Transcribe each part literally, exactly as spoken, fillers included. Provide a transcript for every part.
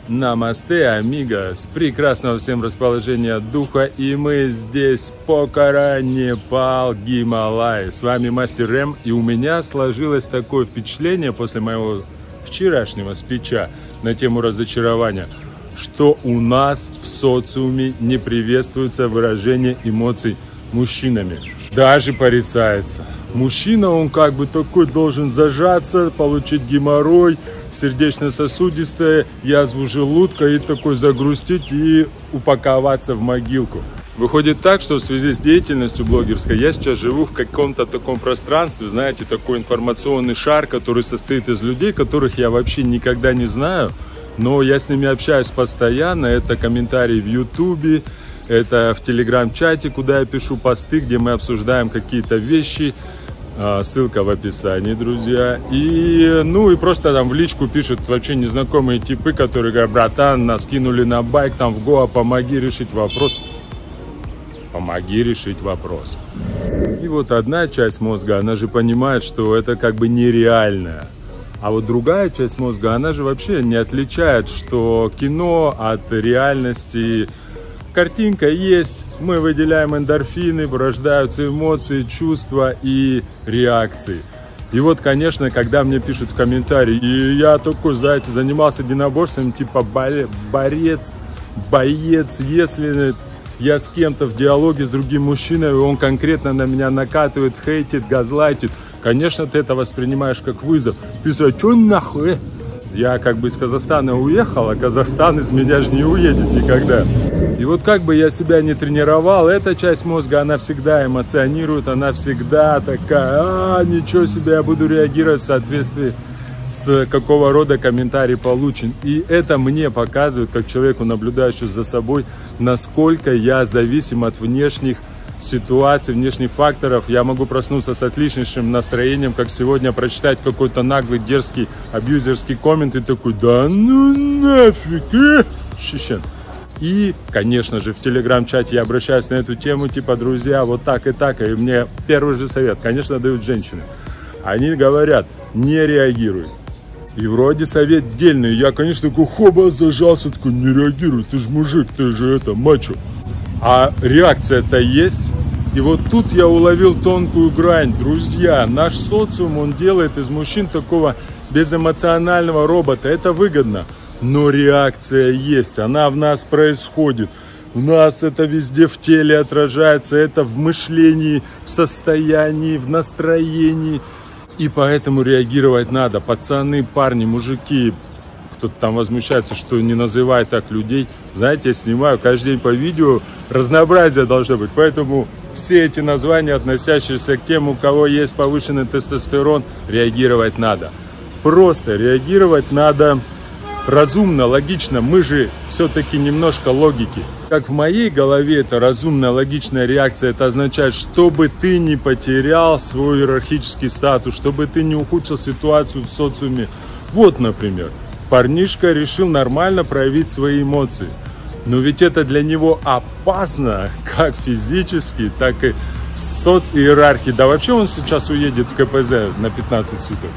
Намасте, амигос, прекрасного всем расположения духа, и мы здесь, Покара, Непал, Гималай. С вами Мастер М, и у меня сложилось такое впечатление после моего вчерашнего спича на тему разочарования, что у нас в социуме не приветствуется выражение эмоций мужчинами. Даже порицается. Мужчина, он как бы такой должен зажаться, получить геморрой, сердечно-сосудистое, язву желудка и такой загрустить и упаковаться в могилку. Выходит так, что в связи с деятельностью блогерской я сейчас живу в каком-то таком пространстве, знаете, такой информационный шар, который состоит из людей, которых я вообще никогда не знаю, но я с ними общаюсь постоянно. Это комментарии в ютубе, это в телеграм-чате, куда я пишу посты, где мы обсуждаем какие-то вещи. Ссылка в описании, друзья. И, ну, и просто там в личку пишут вообще незнакомые типы, которые говорят: братан, нас кинули на байк, там в Гоа, помоги решить вопрос. Помоги решить вопрос. И вот одна часть мозга, она же понимает, что это как бы нереально. А вот другая часть мозга, она же вообще не отличает, что кино от реальности. Картинка есть, мы выделяем эндорфины, порождаются эмоции, чувства и реакции. И вот, конечно, когда мне пишут в комментарии, и я такой, знаете, занимался единоборством, типа борец, боец, если я с кем-то в диалоге с другим мужчиной, и он конкретно на меня накатывает, хейтит, газлайтит, конечно, ты это воспринимаешь как вызов. Ты сказал: что нахуй? Я как бы из Казахстана уехал, а Казахстан из меня же не уедет никогда. И вот как бы я себя не тренировал, эта часть мозга, она всегда эмоционирует, она всегда такая: а, ничего себе, я буду реагировать в соответствии с какого рода комментарий получен. И это мне показывает, как человеку, наблюдающему за собой, насколько я зависим от внешних ситуаций, внешних факторов. Я могу проснуться с отличнейшим настроением, как сегодня, прочитать какой-то наглый, дерзкий, абьюзерский коммент и такой: да ну нафиг, э, чечен. И, конечно же, в телеграм-чате я обращаюсь на эту тему, типа: друзья, вот так и так. И мне первый же совет, конечно, дают женщины. Они говорят: не реагируй. И вроде совет дельный. Я, конечно, такой хоба зажался, такой: не реагируй, ты же мужик, ты же это, мачо. А реакция-то есть. И вот тут я уловил тонкую грань. Друзья, наш социум, он делает из мужчин такого безэмоционального робота. Это выгодно. Но реакция есть, она в нас происходит. У нас это везде в теле отражается, это в мышлении, в состоянии, в настроении. И поэтому реагировать надо. Пацаны, парни, мужики. Кто-то там возмущается, что не называй так людей. Знаете, я снимаю каждый день по видео, разнообразие должно быть. Поэтому все эти названия, относящиеся к тем, у кого есть повышенный тестостерон, реагировать надо. Просто реагировать надо разумно, логично. Мы же все-таки немножко логики. Как в моей голове это разумная, логичная реакция, это означает, чтобы ты не потерял свой иерархический статус, чтобы ты не ухудшил ситуацию в социуме. Вот, например, парнишка решил нормально проявить свои эмоции. Но ведь это для него опасно, как физически, так и в социиерархии. Да вообще он сейчас уедет в ка пэ зэ на пятнадцать суток.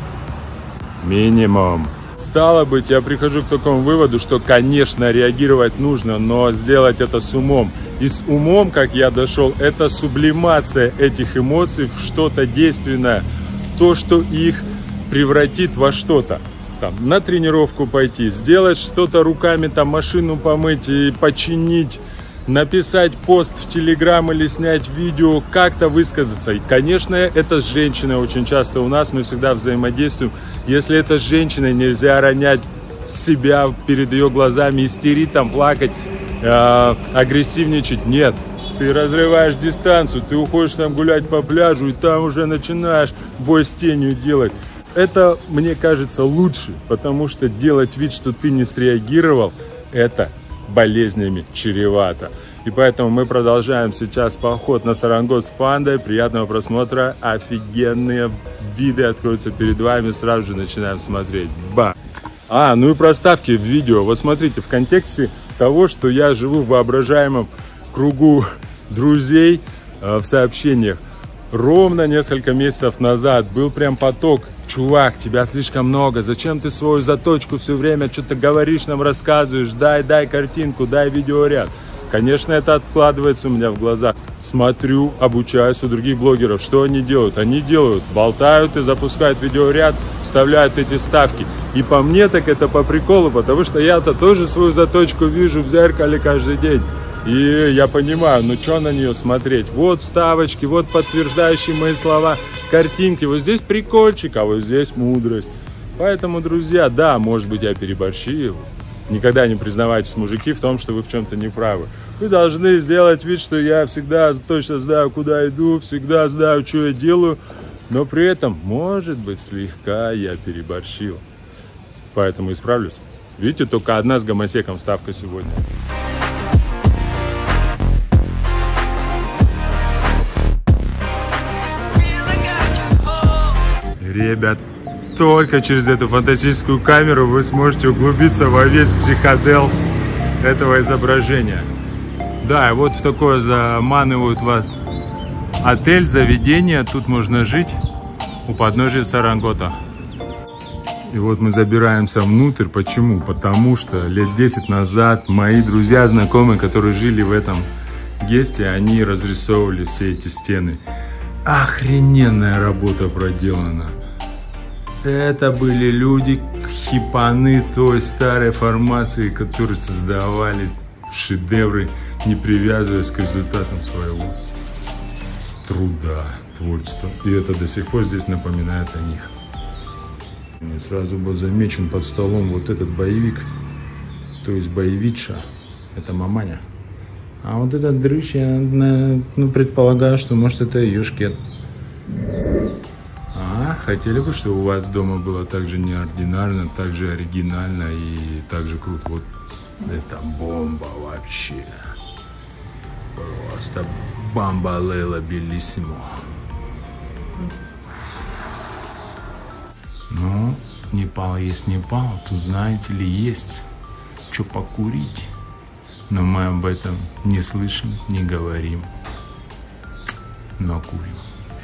Минимум. Стало быть, я прихожу к такому выводу, что, конечно, реагировать нужно, но сделать это с умом. И с умом, как я дошел, это сублимация этих эмоций в что-то действенное. То, что их превратит во что-то. Там, на тренировку пойти, сделать что-то руками, там, машину помыть и починить, написать пост в телеграм или снять видео, как-то высказаться. И, конечно, это с женщиной очень часто у нас, мы всегда взаимодействуем. Если это с женщиной, нельзя ронять себя перед ее глазами, истерить, там, плакать, э, агрессивничать. Нет, ты разрываешь дистанцию, ты уходишь там гулять по пляжу, и там уже начинаешь бой с тенью делать. Это, мне кажется, лучше, потому что делать вид, что ты не среагировал, это болезнями чревато. И поэтому мы продолжаем сейчас поход на Сарангот с пандой. Приятного просмотра, офигенные виды откроются перед вами, сразу же начинаем смотреть. Ба! А, ну и проставки в видео. Вот смотрите, в контексте того, что я живу в воображаемом кругу друзей э, в сообщениях. Ровно несколько месяцев назад был прям поток чувак, тебя слишком много, зачем ты свою заточку все время что-то говоришь нам, рассказываешь, дай, дай картинку, дай видеоряд. Конечно, это откладывается у меня в глазах. Смотрю, обучаюсь у других блогеров. Что они делают? Они делают, болтают и запускают видеоряд, вставляют эти ставки. И по мне так это по приколу, потому что я-то тоже свою заточку вижу в зеркале каждый день. И я понимаю, ну что на нее смотреть? Вот вставочки, вот подтверждающие мои слова, картинки. Вот здесь прикольчик, а вот здесь мудрость. Поэтому, друзья, да, может быть, я переборщил. Никогда не признавайтесь, мужики, в том, что вы в чем-то не правы. Вы должны сделать вид, что я всегда точно знаю, куда иду, всегда знаю, что я делаю. Но при этом, может быть, слегка я переборщил. Поэтому исправлюсь. Видите, только одна с гомосеком ставка сегодня. Ребят, только через эту фантастическую камеру вы сможете углубиться во весь психодел этого изображения. Да, и вот в такое заманивают вас отель, заведение. Тут можно жить у подножия Сарангота. И вот мы забираемся внутрь. Почему? Потому что лет десять назад мои друзья, знакомые, которые жили в этом гесте, они разрисовывали все эти стены. Охрененная работа проделана. Это были люди, хипаны той старой формации, которые создавали шедевры, не привязываясь к результатам своего труда, творчества. И это до сих пор здесь напоминает о них. И сразу был замечен под столом вот этот боевик, то есть боевича, это маманя. А вот этот дрыщ, я ну, предполагаю, что может это ее шкет. А, хотели бы, чтобы у вас дома было так же неординарно, так же оригинально и так же круто. Вот это бомба вообще. Просто бомба Лейла Белиссимо. Ну, Непал есть Непал, тут, знаете ли, есть что покурить. Но мы об этом не слышим, не говорим, но курим.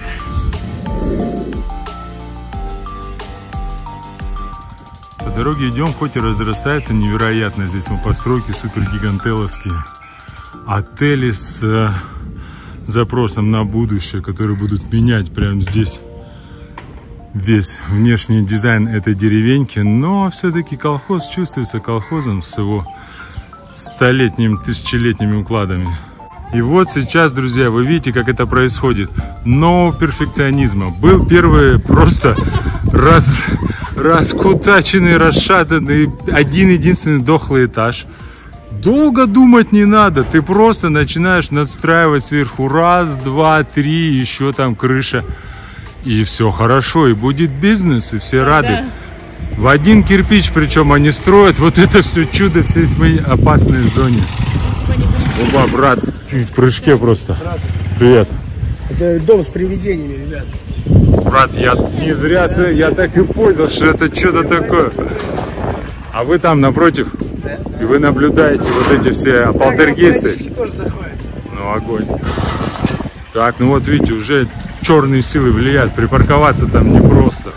По дороге идем, хоть и разрастается невероятно. Здесь мы постройки супергигантеловские. Отели с э, запросом на будущее, которые будут менять прямо здесь весь внешний дизайн этой деревеньки. Но все-таки колхоз чувствуется колхозом с его столетними, тысячелетними укладами. И вот сейчас, друзья, вы видите, как это происходит. Но перфекционизма. Был первый просто раз, раскутаченный, расшатанный, один-единственный дохлый этаж. Долго думать не надо. Ты просто начинаешь надстраивать сверху раз, два, три, еще там крыша. И все хорошо, и будет бизнес, и все рады. В один кирпич, причем они строят вот это все чудо, все в моей опасной зоне. Опа, брат, чуть в прыжке просто. Привет. Это дом с привидениями, ребят. Брат, я не зря, я так и понял, что это что-то такое. А вы там напротив, да. И вы наблюдаете вот эти все полтергейсты. Тоже заходят. Ну, огонь. Так, ну вот видите, уже черные силы влияют, припарковаться там непросто.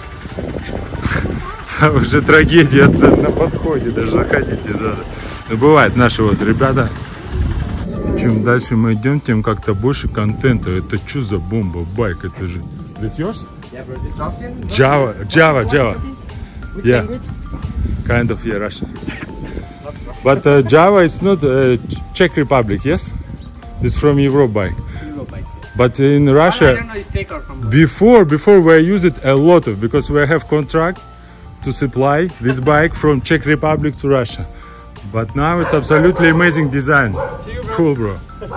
Уже трагедия на подходе, даже заходить не надо. Но бывает, наши вот ребята, чем дальше мы идем, тем как-то больше контента. Это что за бомба, байк, это же... That yours? Java, Java, Java. Yeah, kind of, yeah, Russian. But uh, Java is not uh, Czech Republic, yes? This is from Europe bike. But in Russia, before, before we use it a lot of, because we have contract to supply this bike from Czech Republic to Russia. But now it's absolutely amazing design. Cool, bro.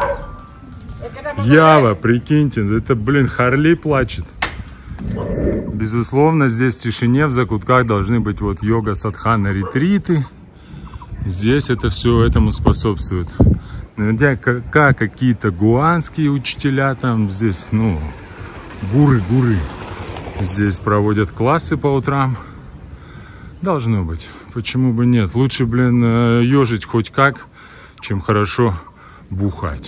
Ява, прикиньте, это, блин, Харли плачет. Безусловно, здесь в тишине, в закутках должны быть вот йога, садхана, ретриты. Здесь это все этому способствует. Наверняка какие-то гуанские учителя там здесь, ну, гуры-гуры. Здесь проводят классы по утрам. Должно быть. Почему бы нет? Лучше, блин, ежить хоть как, чем хорошо бухать.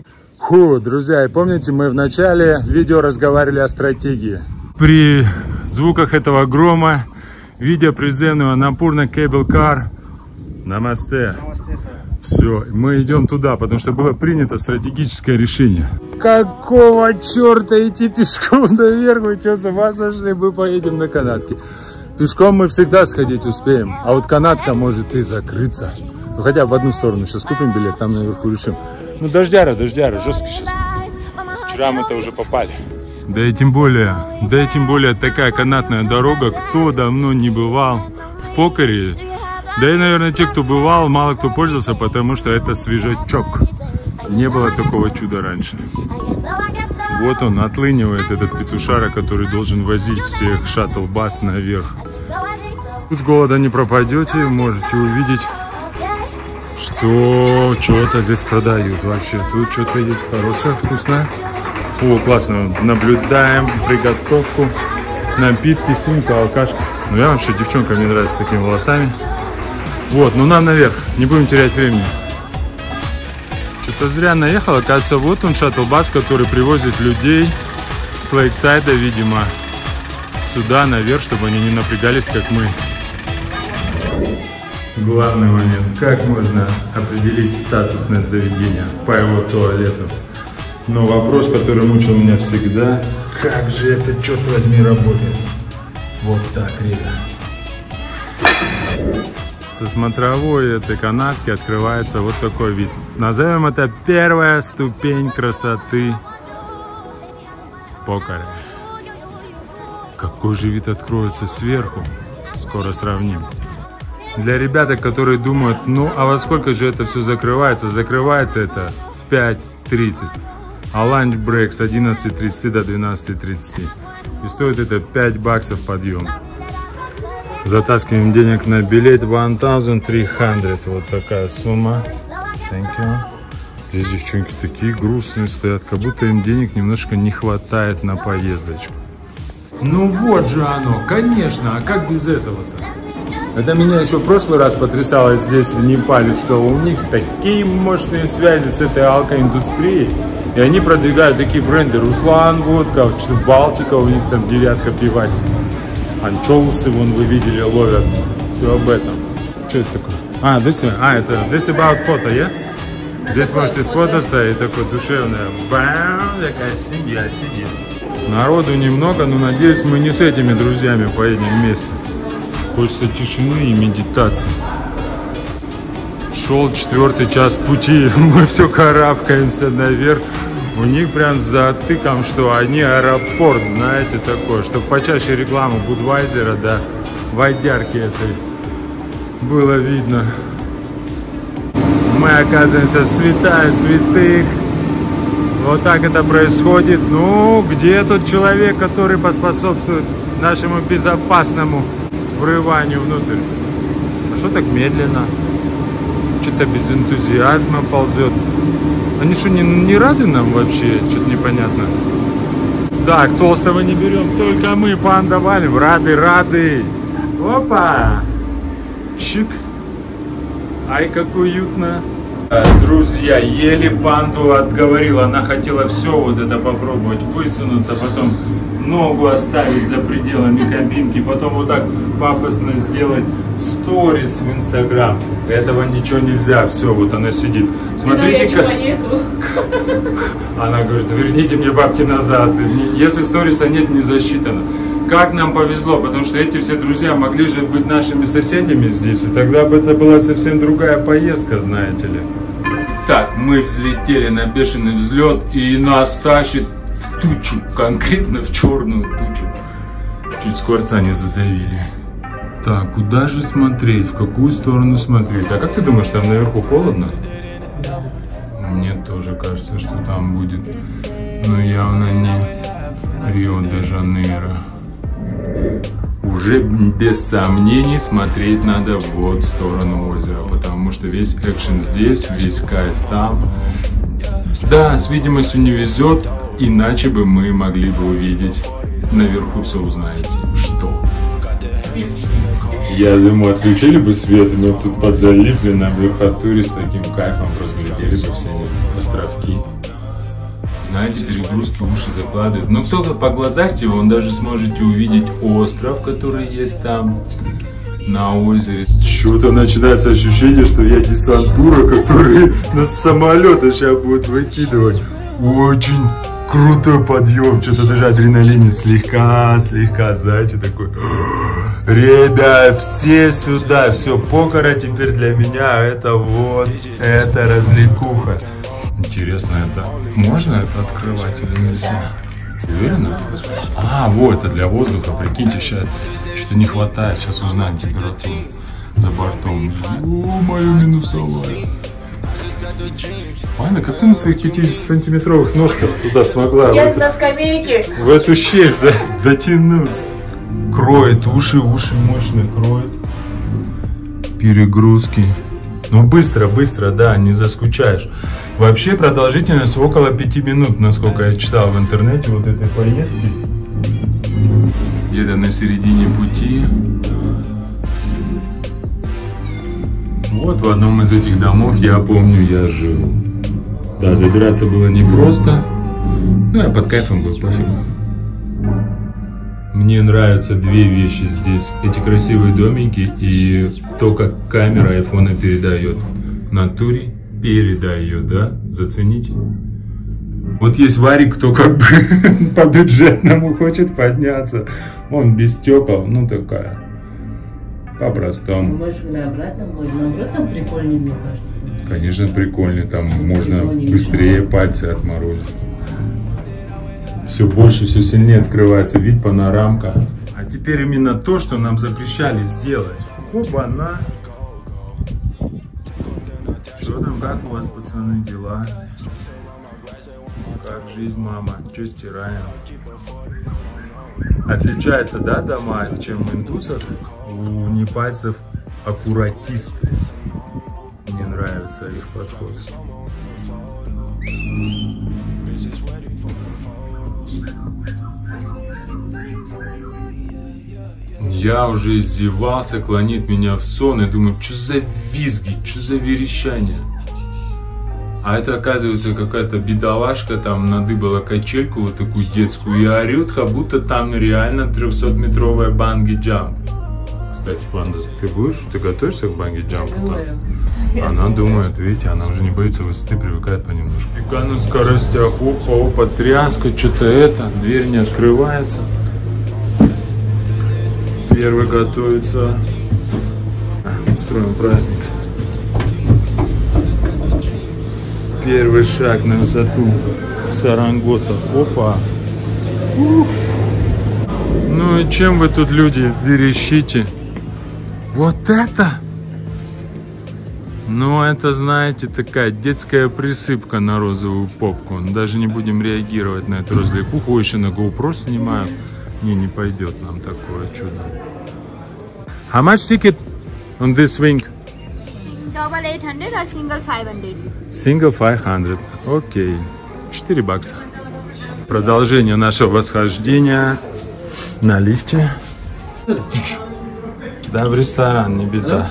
Фу, друзья, и помните, мы в начале видео разговаривали о стратегии. При звуках этого грома, видя приземную Анапурна Cable Car. Намасте. Все, мы идем туда, потому что было принято стратегическое решение. Какого черта идти пешком наверх? Вы что, с ума сошли? Мы поедем на канатке. Пешком мы всегда сходить успеем, а вот канатка может и закрыться. Ну хотя в одну сторону сейчас купим билет, там наверху решим. Ну дождяра, дождяра, жестко сейчас. Вчера мы-то уже попали. Да и тем более, да и тем более такая канатная дорога, кто давно не бывал в Покоре. Да и, наверное, те, кто бывал, мало кто пользовался, потому что это свежачок. Не было такого чуда раньше. Вот он отлынивает, этот петушара, который должен возить всех шаттл-бас наверх. Тут с голода не пропадете, можете увидеть, что что-то здесь продают вообще. Тут что-то есть хорошее, вкусное. О, классно. Наблюдаем приготовку, напитки, синька, алкашка. Ну я вообще, девчонка, мне нравится с такими волосами. Вот, ну нам наверх, не будем терять времени. Что-то зря наехал, оказывается, вот он шаттл-бас, который привозит людей с Лейксайда, видимо, сюда наверх, чтобы они не напрягались, как мы. Главный момент, как можно определить статусное заведение по его туалету? Но вопрос, который мучил меня всегда, как же это, черт возьми, работает? Вот так, ребят. Со смотровой этой канатки открывается вот такой вид. Назовем это первая ступень красоты Покоре. Какой же вид откроется сверху? Скоро сравним. Для ребяток, которые думают, ну а во сколько же это все закрывается? Закрывается это в пять тридцать. А ланч-брейк с одиннадцати тридцати до двенадцати тридцати. И стоит это пять баксов подъем. Затаскиваем денег на билет тысяча триста. Вот такая сумма. Thank you. Здесь девчонки такие грустные стоят, как будто им денег немножко не хватает на поездочку. Ну вот же оно, конечно, а как без этого-то? Это меня еще в прошлый раз потрясало здесь, в Непале, что у них такие мощные связи с этой алкоиндустрией. И они продвигают такие бренды. Руслан водка, что Балтика, у них там девятка пивас. Анчоусы, вон вы видели, ловят. Все об этом. Что это такое? А, this, а это this about photo, yeah? Здесь можете сфотаться и такое душевное. Бам, такая семья сидит. Народу немного, но надеюсь, мы не с этими друзьями поедем вместе. Хочется тишины и медитации. Шел четвертый час пути, мы все карабкаемся наверх. У них прям за тыком, что они аэропорт, знаете, такое, чтобы почаще рекламу Будвайзера, да, водярки этой было видно. Мы оказываемся святая святых. Вот так это происходит. Ну, где тот человек, который поспособствует нашему безопасному врыванию внутрь? А что так медленно? Что-то без энтузиазма ползет. Они что, не, не рады нам вообще? Что-то непонятно. Так, толстого не берем, только мы панда валим. Рады, рады. Опа! Чик. Ай, как уютно. Друзья, еле панду отговорила. Она хотела все вот это попробовать, высунуться, потом ногу оставить за пределами кабинки, потом вот так пафосно сделать сторис в Инстаграм. Этого ничего нельзя, все, вот она сидит. Смотрите, как... Она говорит, верните мне бабки назад. Если сториса нет, не засчитано. Как нам повезло, потому что эти все друзья могли же быть нашими соседями здесь, и тогда бы это была совсем другая поездка, знаете ли. Так, мы взлетели на бешеный взлет, и нас тащит в тучу, конкретно в черную тучу. Чуть скворца не задавили. Так, куда же смотреть, в какую сторону смотреть? А как ты думаешь, там наверху холодно? Мне тоже кажется, что там будет, но явно не Рио-де-Жанейро. Уже без сомнений смотреть надо вот в сторону озера, потому что весь экшен здесь, весь кайф там. Да, с видимостью не везет, иначе бы мы могли бы увидеть. Наверху все узнаете. Что? Я думаю, отключили бы свет, и мы тут под залив на верхотуре с таким кайфом разглядели бы все островки. знаете, перегрузки уши закладывают. Но кто-то по глазасти, он даже сможете увидеть остров, который есть там на озере. Что-то начинается ощущение, что я десантура, который на самолета сейчас будет выкидывать. Очень крутой подъем, что-то даже адреналин слегка, слегка, знаете, такой. Ребят, все сюда, все, Покора теперь для меня это вот, это развлекуха. Интересно, это можно это открывать или нельзя? Уверена? А, вот, это для воздуха, прикиньте, сейчас что-то не хватает, сейчас узнаем температуру за бортом. Ё-моё, минусовая. Аня, как ты на своих пятидесятисантиметровых ножках туда смогла Я в, эту, на скамейке. в эту щель за, дотянуться? Кроет уши, уши мощно кроет. Перегрузки. Ну быстро, быстро, да, не заскучаешь. Вообще продолжительность около пяти минут, насколько я читал в интернете вот этой поездки. Где-то на середине пути. Вот в одном из этих домов, я помню, я жил. Да, забираться было непросто. Ну, я под кайфом был, пофиг. Мне нравятся две вещи здесь. Эти красивые домики и то, как камера айфона передает. В натуре передает, да? Зацените. Вот есть Варик, кто как бы по бюджетному хочет подняться. Он без стекол, ну такая. По-простому. Может, на обратном, может, наоборот, там прикольнее, мне кажется. Конечно, прикольнее. Там можно быстрее пальцы отморозить. Все больше, все сильнее открывается вид, панорамка. А теперь именно то, что нам запрещали сделать. Хоба-на. Что там, как у вас, пацаны, дела? Как жизнь, мама? Что стираем? Отличается, да, дома, чем в индусах? У непальцев аккуратисты. Мне нравится их подход. Я уже издевался, клонит меня в сон и думаю, что за визги, что за верещание. А это, оказывается, какая-то бедолашка там надыбала качельку вот такую детскую и орет, как будто там реально трехсотметровая банги-джамп. Кстати, Панда, ты будешь? Ты готовишься к банги-джампу? Она думает, видите, она уже не боится высоты, привыкает понемножку. Фига на скоростях, опа, опа, тряска, что-то это, дверь не открывается. Первый готовится. Устроим праздник. Первый шаг на высоту Сарангота. Опа. Ух. Ну и чем вы тут, люди, верещите? Вот это? Ну, это, знаете, такая детская присыпка на розовую попку. Даже не будем реагировать на эту развлекуху. Еще на GoPro снимаю. Не, не пойдет нам такое чудо. How much ticket on this wing? Double eight hundred or single five hundred? Single five hundred. Окей. четыре бакса. Продолжение нашего восхождения на лифте. Да, в ресторан, не беда.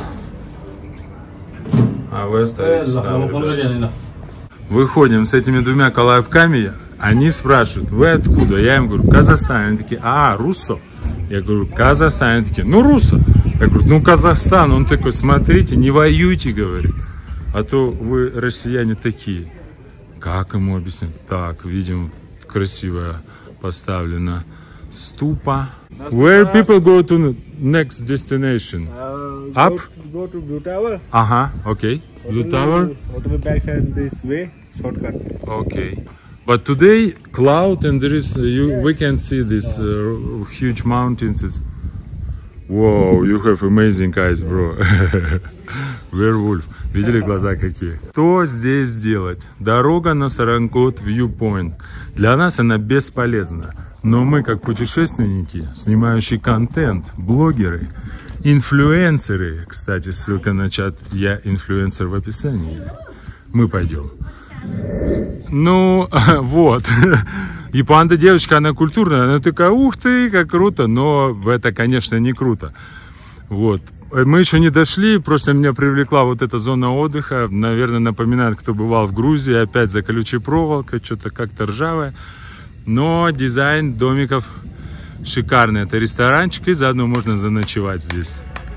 А вы остаетесь там. Выходим с этими двумя колобками. Они спрашивают, вы откуда? Я им говорю, Казахстан. Они такие, а, руссо? Я говорю, Казахстан. Они такие, ну, руссо. Я говорю, ну, Казахстан. Он такой, смотрите, не воюйте, говорит. А то вы, россияне, такие. Как ему объяснить? Так, видим, красиво поставлена ступа. Where people go to next destination? Uh, Up? Go, go to Blue Tower. Ага, окей. Blue Tower? Auto back side this way, shortcut. Okay. But today, cloud and there is, uh, you, we can see these uh, huge mountains. It's, wow, you have amazing eyes, bro. Werewolf. Видели глаза какие? Что здесь делать? Дорога на Сарангот Viewpoint. Для нас она бесполезна. Но мы, как путешественники, снимающие контент, блогеры, инфлюенсеры, кстати, ссылка на чат «Я инфлюенсер» в описании, мы пойдем. Ну, вот. И Панда девочка, она культурная, она такая, ух ты, как круто, но это, конечно, не круто. Вот. Мы еще не дошли, просто меня привлекла вот эта зона отдыха. Наверное, напоминает, кто бывал в Грузии. Опять за колючей проволокой, что-то как-то ржавое. Но дизайн домиков шикарный. Это ресторанчик, и заодно можно заночевать здесь.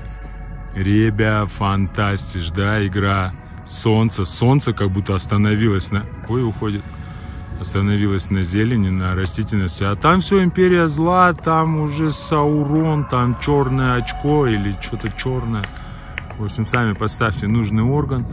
Ребя, фантастиш, да, игра. Солнце, солнце как будто остановилось на... Ой, уходит. Остановилась на зелени, на растительности. А там все империя зла, там уже Саурон, там черное очко или что-то черное. В общем, сами поставьте нужный орган.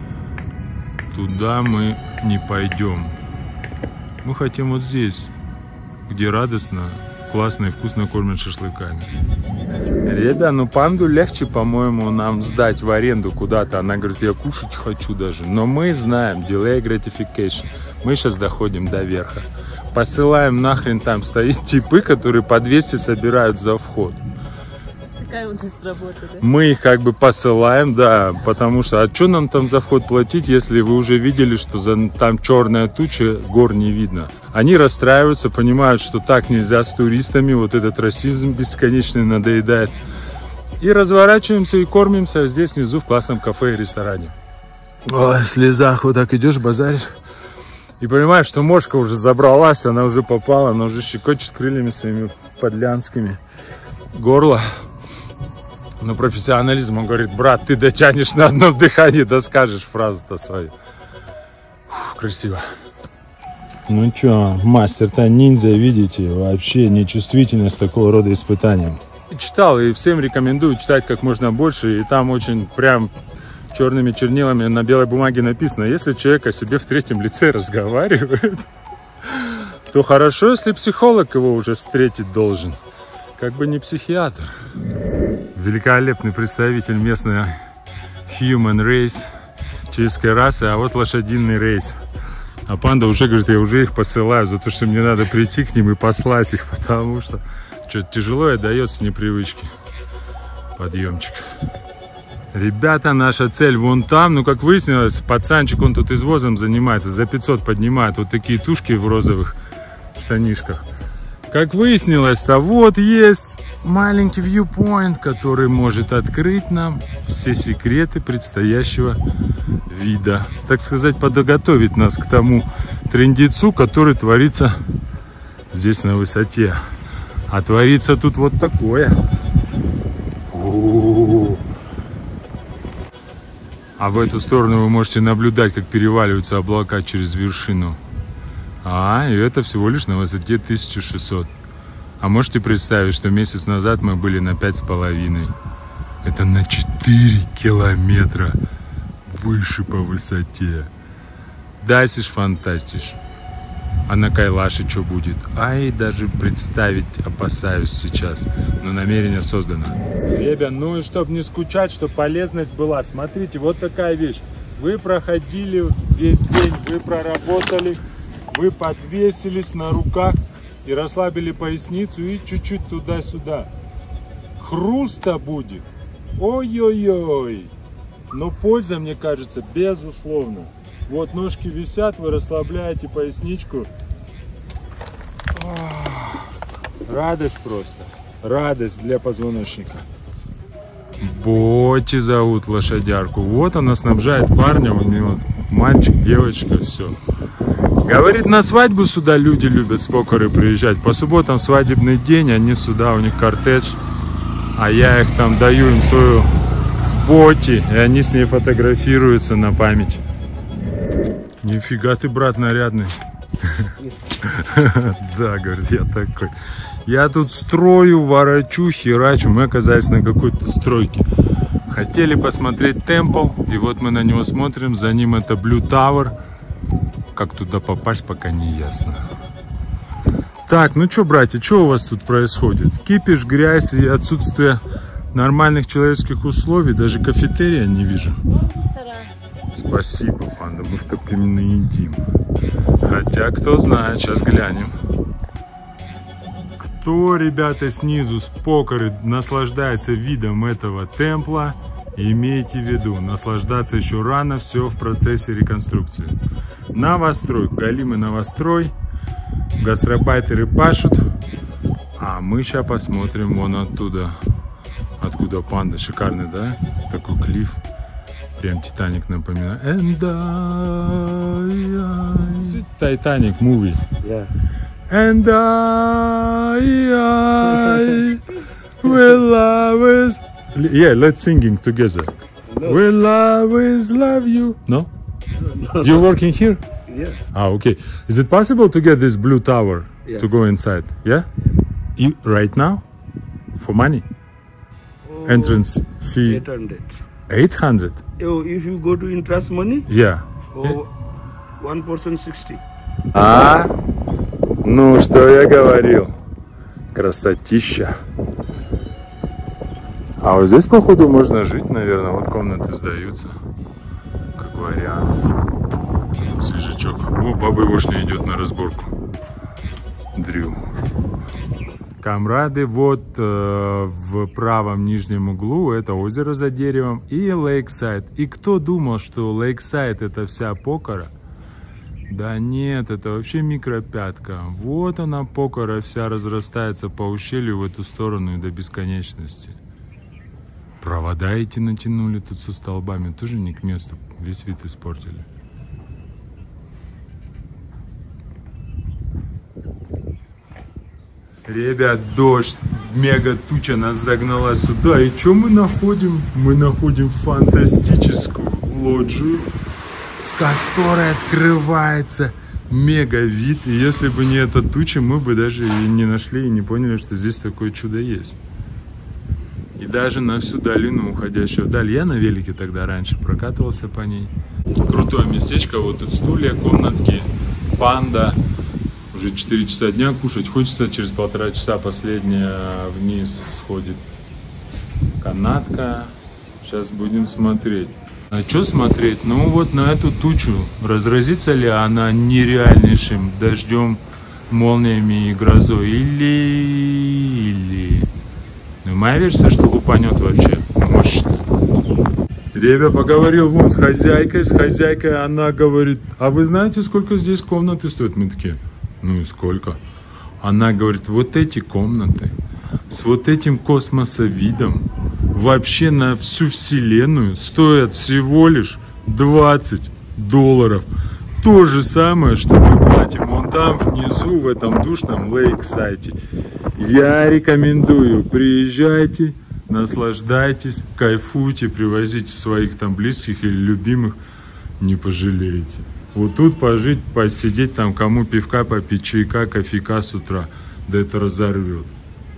Туда мы не пойдем. Мы хотим вот здесь, где радостно, классно и вкусно кормят шашлыками. Ребята, ну панду легче, по-моему, нам сдать в аренду куда-то. Она говорит, я кушать хочу даже. Но мы знаем, delay gratification. Мы сейчас доходим до верха. Посылаем нахрен, там стоит типы, которые по двести собирают за вход. Такая у нас работа, да? Мы их как бы посылаем, да, потому что, а что нам там за вход платить, если вы уже видели, что за, там черная туча, гор не видно. Они расстраиваются, понимают, что так нельзя с туристами, вот этот расизм бесконечный надоедает. И разворачиваемся и кормимся здесь внизу в классном кафе и ресторане. Ой, в слезах вот так идешь, базаришь. И понимаешь, что мошка уже забралась, она уже попала, она уже щекочет крыльями своими подлянскими горло. Но профессионализм, он говорит, брат, ты дотянешь на одном дыхании, доскажешь фразу-то свою. Фух, красиво. Ну чё, мастер-то ниндзя, видите, вообще нечувствительность такого рода испытаниям. Читал и всем рекомендую читать как можно больше, и там очень прям черными чернилами на белой бумаге написано, если человек о себе в третьем лице разговаривает, то хорошо, если психолог его уже встретить должен, как бы не психиатр. Великолепный представитель местной human race, человеческой расы, а вот лошадиный рейс. А панда уже говорит, я уже их посылаю за то, что мне надо прийти к ним и послать их, потому что что-то тяжело и дается с непривычки. Подъемчик. Ребята, наша цель вон там. Ну, как выяснилось, пацанчик, он тут извозом занимается. За пятьсот поднимает вот такие тушки в розовых штанишках. Как выяснилось-то, вот есть маленький viewpoint, который может открыть нам все секреты предстоящего вида. Так сказать, подготовить нас к тому трындецу, который творится здесь на высоте. А творится тут вот такое. О-о-о-о. А в эту сторону вы можете наблюдать, как переваливаются облака через вершину. А, и это всего лишь на высоте тысяча шестьсот. А можете представить, что месяц назад мы были на пять с половиной. Это на четыре километра выше по высоте. Дасиш фантастиш. А на Кайлаше что будет? Ай, даже представить опасаюсь сейчас. Но намерение создано. Ребят, ну и чтобы не скучать, чтобы полезность была. Смотрите, вот такая вещь. Вы проходили весь день, вы проработали, вы подвесились на руках и расслабили поясницу и чуть-чуть туда-сюда. Хруста будет. Ой-ой-ой. Но польза, мне кажется, безусловно. Вот ножки висят, вы расслабляете поясничку. Радость просто. Радость для позвоночника. Боти зовут лошадярку. Вот она снабжает парня. У него мальчик, девочка, все. Говорит, на свадьбу сюда люди любят с покоры приезжать. По субботам свадебный день, они сюда, у них кортедж. А я их там даю им свою боти, и они с ней фотографируются на память. Нифига ты, брат, нарядный. Да, говорит, я такой. Я тут строю, ворочу, херачу. Мы оказались на какой-то стройке. Хотели посмотреть темпл, и вот мы на него смотрим. За ним это Blue Tower. Как туда попасть, пока не ясно. Так, ну что, братья, что у вас тут происходит? Кипиш, грязь и отсутствие нормальных человеческих условий. Даже кафетерия не вижу. Спасибо, панда, мы в так именно едим. Хотя, кто знает, сейчас глянем. Кто, ребята, снизу с покоры наслаждается видом этого темпла, имейте в виду, наслаждаться еще рано, все в процессе реконструкции. Новострой, галимый новострой, гастробайтеры пашут, а мы сейчас посмотрим вон оттуда. откуда панда. Шикарный, да? Такой клифф. Прям Титаник напоминает. And I... Титаник movie. Yeah. And I, I will always... Yeah, let's singing together. No. Will always love you. No? You're working here? Yeah. Ah, okay. Is it possible to get this blue tower Yeah. to go inside? Yeah? You, right now? For money? Oh, Entrance fee eight hundred. eight hundred? Oh, if you go to interest money, Yeah. oh, one person sixty. А? Ну, что я говорил? Красотища. А вот здесь, походу, можно жить, наверное. Вот комнаты сдаются. Как вариант. Свежачок. О, баба Ивошня идет на разборку. Дрю. Камрады, вот э, в правом нижнем углу это озеро за деревом и Лейксайд. И кто думал, что Лейксайд это вся Покора? Да нет, это вообще микропятка. Вот она, Покора, вся разрастается по ущелью в эту сторону и до бесконечности. Провода эти натянули тут со столбами, тоже не к месту, весь вид испортили. Ребят, дождь, мега туча нас загнала сюда. И что мы находим? Мы находим фантастическую лоджию, с которой открывается мега вид. И если бы не эта туча, мы бы даже и не нашли, и не поняли, что здесь такое чудо есть. И даже на всю долину, уходящую вдаль. Я на велике тогда раньше прокатывался по ней. Крутое местечко. Вот тут стулья, комнатки, панда. Уже четыре часа дня, кушать хочется. Через полтора часа последняя вниз сходит канатка. Сейчас будем смотреть. А что смотреть? Ну вот на эту тучу. Разразится ли она нереальнейшим дождем, молниями и грозой? Или... Или... Ну, моя версия, что лупанет вообще мощно. Ребя поговорил вон с хозяйкой. С хозяйкой она говорит: а вы знаете, сколько здесь комнаты стоят? Мы такие: ну и сколько? Она говорит: вот эти комнаты с вот этим космосовидом вообще на всю вселенную стоят всего лишь двадцать долларов. То же самое, что мы платим вон там внизу в этом душном Лейксайде. Я рекомендую, приезжайте, наслаждайтесь, кайфуйте, привозите своих там близких или любимых, не пожалеете. Вот тут пожить, посидеть там, кому пивка попить, чайка, кофейка с утра, да это разорвет.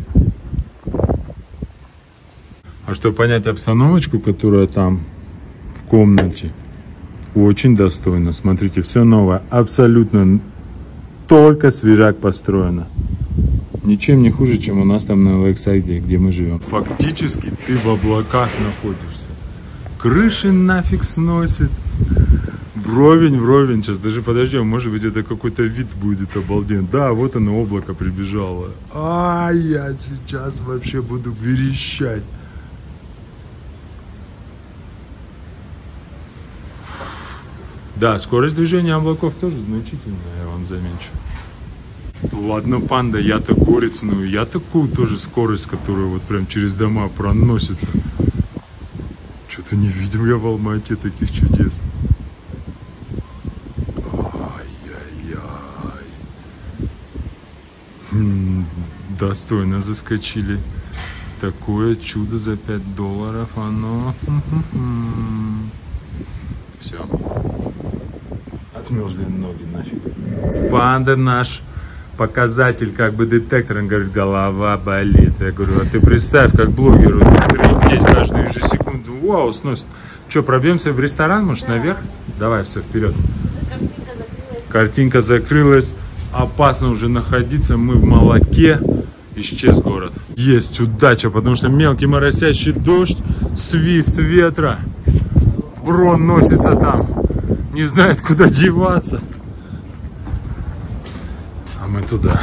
А чтобы понять обстановочку, которая там в комнате, очень достойно. Смотрите, все новое, абсолютно только свежак построено. Ничем не хуже, чем у нас там на Лейксайде, где мы живем. Фактически ты в облаках находишься. Крыши нафиг сносит. Вровень, вровень. Сейчас даже подождем, может быть это какой-то вид будет обалденный. Да, вот оно, облако прибежало. А я сейчас вообще буду верещать. Да, скорость движения облаков тоже значительная, я вам замечу. Ладно, панда, я-то горец, но я такую тоже скорость, которая вот прям через дома проносится. Что-то не видел я в Алмате таких чудес. Ай-яй-яй. Хм, достойно заскочили. Такое чудо за пять долларов, оно... Все. Отмерзли ноги нафиг. Панда наш показатель, как бы детектор, он говорит, голова болит. Я говорю: а ты представь, как блогеру трындеть каждую же секунду. Вау, сносит. Что, пробьемся в ресторан, может, наверх? Давай, все, вперед. Картинка закрылась. Опасно уже находиться. Мы в молоке. Исчез город. Есть удача, потому что мелкий моросящий дождь, свист ветра. Брон носится там. Не знает, куда деваться. А мы туда.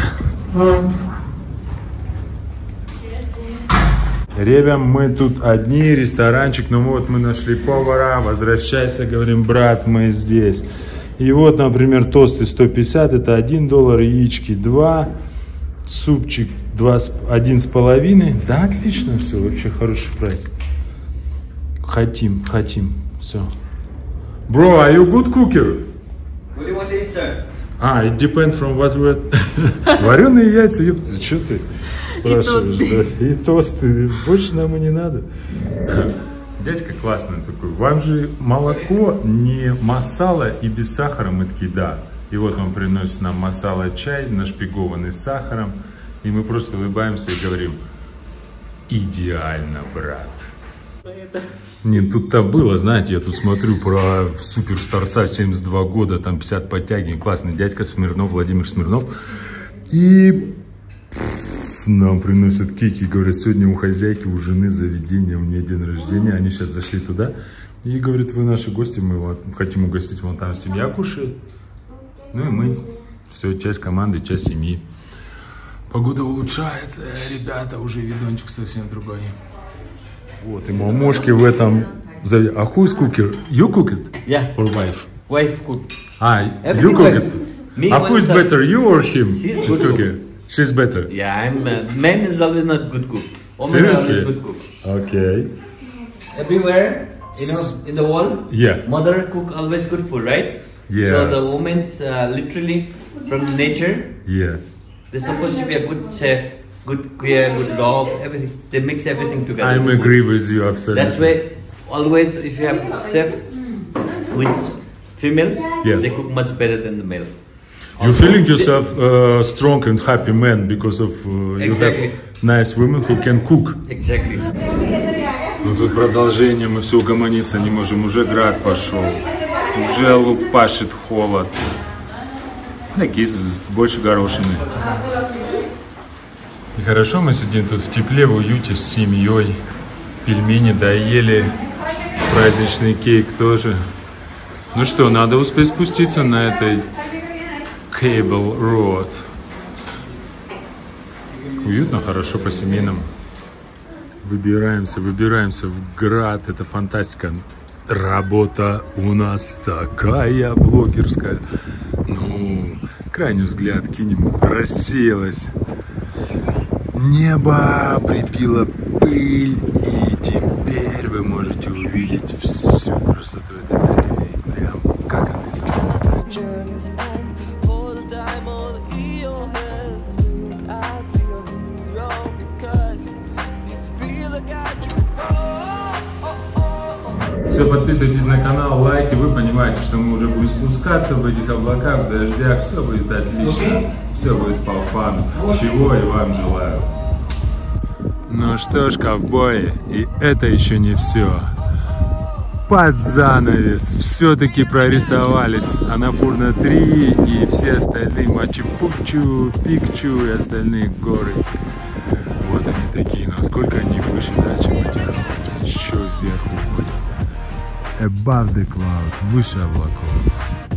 Ребят, мы тут одни, ресторанчик. Ну вот мы нашли повара. Возвращайся, говорим, брат, мы здесь. И вот, например, тосты сто пятьдесят, это один доллар, яички два, супчик два, один с половиной. Да, отлично, все, вообще хороший прайс. Хотим, хотим, все. Bro, are you good cooker? What do you want to eat, sir? А, it depends from what we... Вареные яйца, ёпта, что ты спрашиваешь? И тосты. Да? И тосты, больше нам и не надо. Дядька классный такой. Вам же молоко не масала и без сахара? Мы такие, да. И вот он приносит нам масала чай, нашпигованный сахаром. И мы просто улыбаемся и говорим: идеально, брат. Нет, тут-то было, знаете, я тут смотрю про суперстарца семьдесят два года, там пятьдесят подтягиваний, классный дядька Смирнов, Владимир Смирнов. И нам приносят кейки, говорят, сегодня у хозяйки, у жены заведения, у нее день рождения, они сейчас зашли туда. И говорят, вы наши гости, мы вот хотим угостить, вон там семья кушает. Ну и мы, все, часть команды, часть семьи. Погода улучшается, ребята, уже видончик совсем другой. Вот, и мамошки в этом... А who is cooker? You cook it? Yeah. Or wife? Wife cook. Ah, you Everything cook wife. it? Me Ah, who is one better, you or him? She's Good good cooker. She's better. Yeah, I'm. Uh, man is always not good cook. Woman is Seriously? always good cook. Okay. Everywhere, you know, in the world, Yeah. mother cook always good food, right? Yes. So the women's uh, literally from nature, Yeah. they're supposed to be a good chef, good queer, good dog, everything. They mix everything together. I agree with you, absolutely. That's why always if you have chef who is female, Yeah. they cook much better than the male. You feeling yourself uh, strong and happy man because of uh, you Exactly. have nice women who can cook. Exactly. Ну тут продолжение, мы все угомониться не можем, уже град пошел, уже лупашит холод. Такие больше горошины. И хорошо мы сидим тут в тепле, в уюте с семьей. Пельмени доели, праздничный кейк тоже. Ну что, надо успеть спуститься на этой Cable Road. Уютно, хорошо, по-семейному. Выбираемся, выбираемся в град. Это фантастика. Работа у нас такая блогерская. Ну, крайний взгляд кинем. Рассеялась. Небо прибило пыль. И теперь вы можете увидеть всю красоту этой дороги. Прям как она изменилась. Все, подписывайтесь на канал, лайки, вы понимаете, что мы уже будем спускаться в этих облаках, в дождях, все будет отлично, все будет по фану, чего и вам желаю. Ну что ж, ковбои, и это еще не все. Под занавес все-таки прорисовались Аннапурна три и все остальные Мачу-Пикчу, Пикчу и остальные горы. Вот они такие, насколько они выше, да, чем эти облаки, еще вверх уходят. Above the cloud, выше облаков.